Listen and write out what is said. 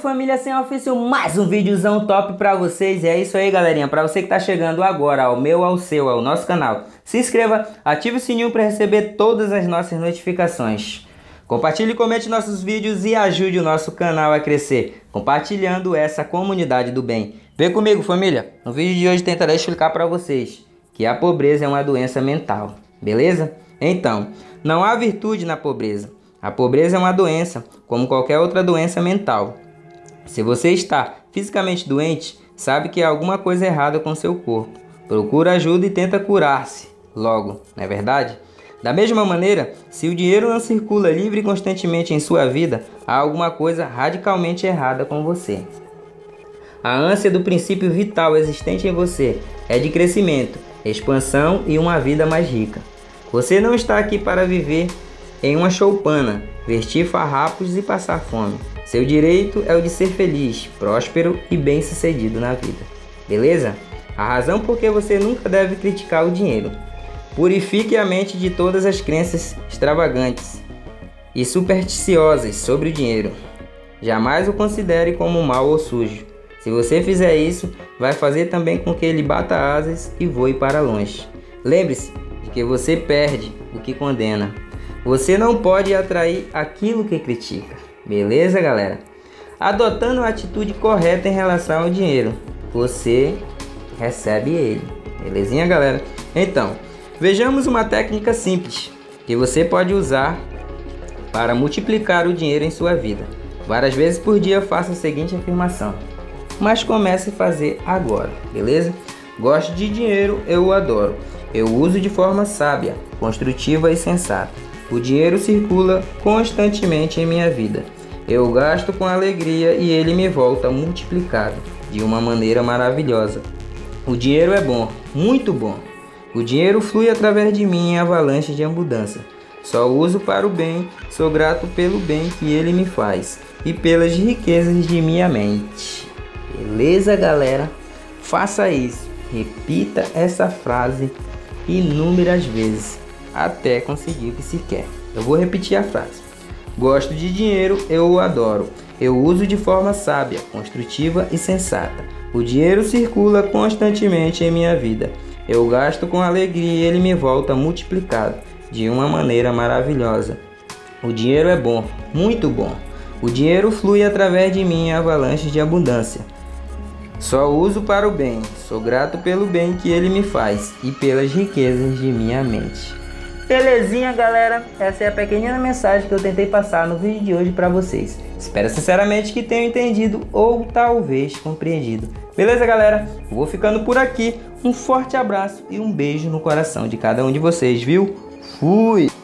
família sem ofício, mais um videozão top pra vocês. E é isso aí, galerinha, pra você que tá chegando agora ao meu, ao seu, ao nosso canal, se inscreva, ative o sininho pra receber todas as nossas notificações. Compartilhe e comente nossos vídeos e ajude o nosso canal a crescer, compartilhando essa comunidade do bem. Vem comigo, família, no vídeo de hoje tentarei explicar pra vocês que a pobreza é uma doença mental, beleza? Então, não há virtude na pobreza. A pobreza é uma doença, como qualquer outra doença mental. Se você está fisicamente doente, sabe que há alguma coisa errada com seu corpo. Procura ajuda e tenta curar-se logo, não é verdade? Da mesma maneira, se o dinheiro não circula livre e constantemente em sua vida, há alguma coisa radicalmente errada com você. A ânsia do princípio vital existente em você é de crescimento, expansão e uma vida mais rica. Você não está aqui para viver em uma choupana, vestir farrapos e passar fome. Seu direito é o de ser feliz, próspero e bem-sucedido na vida. Beleza? A razão por que você nunca deve criticar o dinheiro. Purifique a mente de todas as crenças extravagantes e supersticiosas sobre o dinheiro. Jamais o considere como mau ou sujo. Se você fizer isso, vai fazer também com que ele bata asas e voe para longe. Lembre-se de que você perde o que condena. Você não pode atrair aquilo que critica. Beleza, galera? Adotando a atitude correta em relação ao dinheiro, você recebe ele. Belezinha, galera? Então, vejamos uma técnica simples que você pode usar para multiplicar o dinheiro em sua vida. Várias vezes por dia faça a seguinte afirmação, mas comece a fazer agora, beleza? Gosto de dinheiro, eu o adoro. Eu uso de forma sábia, construtiva e sensata. O dinheiro circula constantemente em minha vida. Eu gasto com alegria e ele me volta multiplicado de uma maneira maravilhosa. O dinheiro é bom, muito bom. O dinheiro flui através de mim em avalanche de abundância. Só uso para o bem, sou grato pelo bem que ele me faz e pelas riquezas de minha mente. Beleza, galera? Faça isso. Repita essa frase inúmeras vezes até conseguir o que se quer. Eu vou repetir a frase. Gosto de dinheiro, eu o adoro. Eu uso de forma sábia, construtiva e sensata. O dinheiro circula constantemente em minha vida. Eu gasto com alegria e ele me volta multiplicado de uma maneira maravilhosa. O dinheiro é bom, muito bom. O dinheiro flui através de mim em avalanches de abundância. Só uso para o bem, sou grato pelo bem que ele me faz e pelas riquezas de minha mente. Belezinha, galera? Essa é a pequenina mensagem que eu tentei passar no vídeo de hoje para vocês. Espero sinceramente que tenham entendido ou talvez compreendido. Beleza, galera? Vou ficando por aqui. Um forte abraço e um beijo no coração de cada um de vocês, viu? Fui!